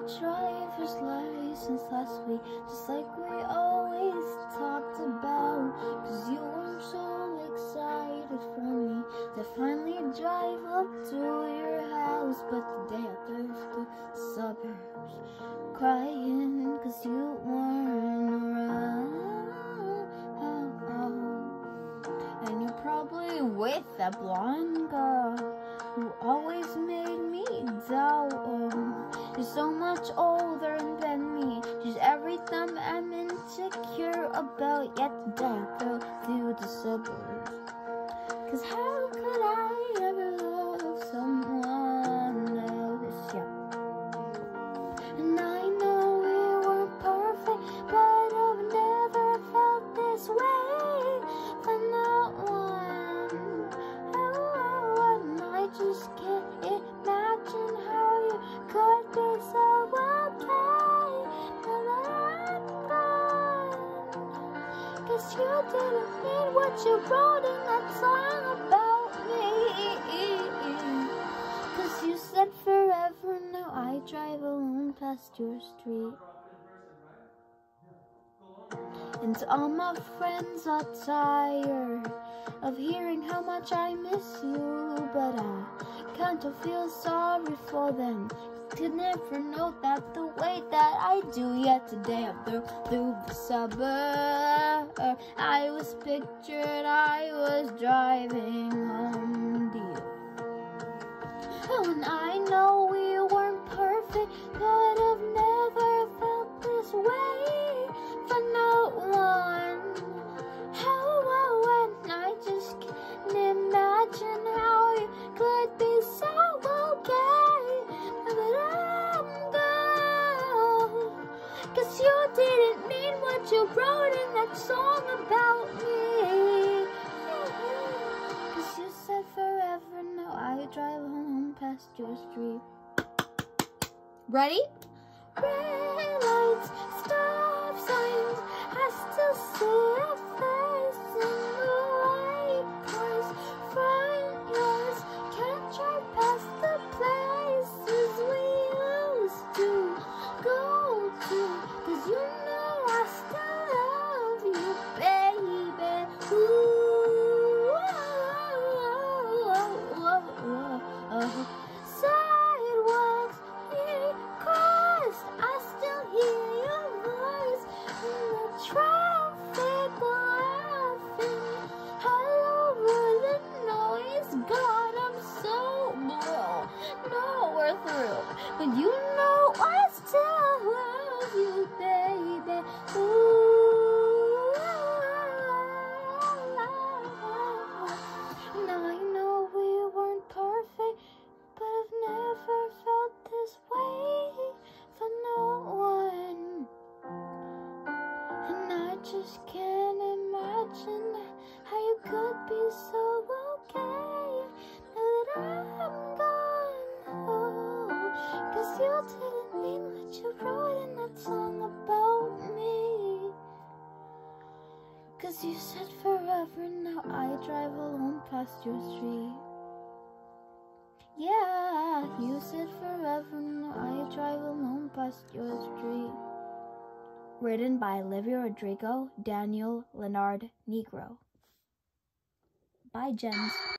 driver's license last week, just like we always talked about. Cause you were so excited for me to finally drive up to your house. But today I drove through the suburbs crying cause you weren't around. And you're probably with that blonde girl who always made me doubt. She's so much older than me. She's everything I'm insecure about. Yet today I drove through the suburbs. Cause how could I ever love someone else? Yeah. And I know we weren't perfect, but I've never felt this way for no one. Oh, and I just can't imagine how you could be so okay now that I'm gone. Cause you didn't mean what you wrote in that song about me. Cause you said forever, now I drive alone past your street. And all my friends are tired of hearing how much I miss you, but I can't feel sorry for them. Could never know that the way that I do. Yet today I drove through the suburb. I was pictured, I was driving home to you. Oh, and I know we weren't perfect, but I've never felt this way for no one. Oh, and I just can't imagine how you could be so okay now that I'm gone. Cause you didn't mean what you wrote in that song about me. Cause you said forever, now I drive home past your street. Ready? Red lights, stop signs, I still see your face in the white cars. Front yards, can't drive past the places we used to go to. Cause you know I still love you, baby. Ooh, sidewalks we crossed, I still hear your voice in the traffic laughing all over the noise. God, I'm so nowhere through, but you know I still love you, baby. Ooh, now I know we weren't perfect, but I've never felt this way for no one. And I just can't imagine how you could be so okay now that I'm gone. Oh, cause you didn't mean what you wrote in that song about me. Cause you said forever, now I drive alone past your street. Yeah, you said forever, now I drive alone past your street. Written by Olivia Rodrigo, Daniel Leonard Negro. Bye, Gems.